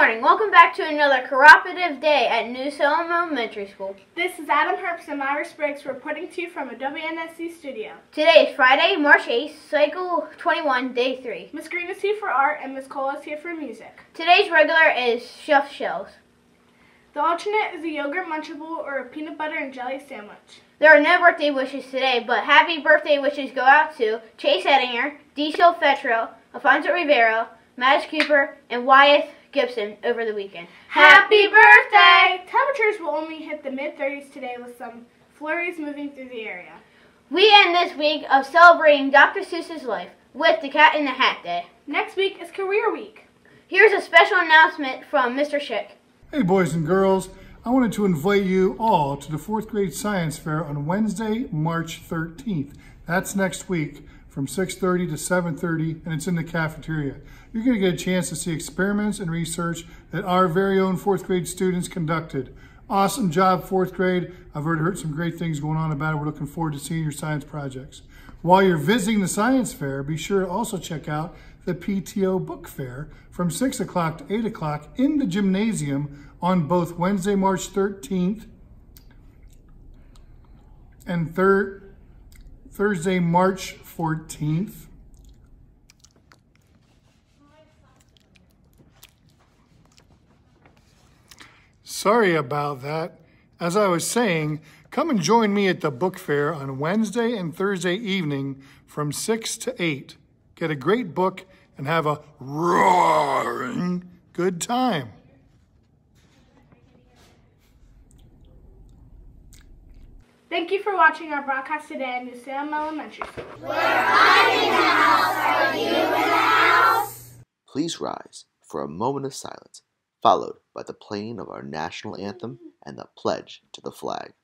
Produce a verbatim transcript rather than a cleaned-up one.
morning. Welcome back to another cooperative day at New Salem Elementary School. This is Adam Herbst and Myra Spriggs reporting to you from a W N S C studio. Today is Friday, March eighth, Cycle twenty-one, Day three. Miss Green is here for art and Miss Cole is here for music. Today's regular is stuffed shells. The alternate is a yogurt munchable or a peanut butter and jelly sandwich. There are no birthday wishes today, but happy birthday wishes go out to Chase Ettinger, Diesel Fetro, Alfonso Rivero, Madge Cooper, and Wyeth Gibson over the weekend. Happy birthday! Temperatures will only hit the mid thirties today with some flurries moving through the area. We end this week of celebrating Doctor Seuss's life with the Cat in the Hat Day. Next week is Career Week. Here's a special announcement from Mister Schick. Hey boys and girls, I wanted to invite you all to the fourth grade science fair on Wednesday, March thirteenth. That's next week from six thirty to seven thirty, and it's in the cafeteria. You're going to get a chance to see experiments and research that our very own fourth grade students conducted. Awesome job, fourth grade. I've already heard some great things going on about it. We're looking forward to seeing your science projects. While you're visiting the science fair, be sure to also check out the P T O book fair from six o'clock to eight o'clock in the gymnasium on both Wednesday, March thirteenth and thir Thursday, March fourteenth. Sorry about that. As I was saying, come and join me at the book fair on Wednesday and Thursday evening from six to eight. Get a great book and have a roaring good time. Thank you for watching our broadcast today at New Salem Elementary School. We're I'm in the house. Are you in the house? Please rise for a moment of silence, followed by the playing of our national anthem and the pledge to the flag.